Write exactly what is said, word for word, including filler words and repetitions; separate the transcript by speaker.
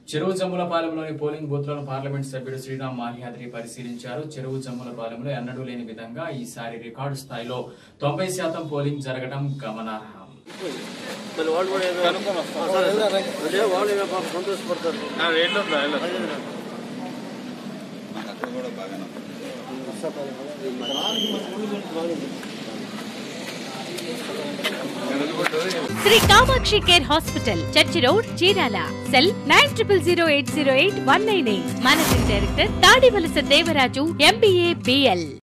Speaker 1: చెరువు జమ్ములపాలెంలోని polling బూత్లను parliament సభ్యుడు శ్రీరామ్ మాల్యాద్రి పరిశీలించారు. చెరువు జమ్ములపాలెంలో ఎన్నడూ లేని విధంగా ఈసారి రికార్డు స్థాయిలో తొంభై శాతం పోలింగ్ జరగడం గమనార్హం.
Speaker 2: Shri Kamakshi care hospital, church road, Chirala. Cell nine triple zero eight zero eight one nine eight. Managing director Tadivalasa Devaraju, MBA, BL.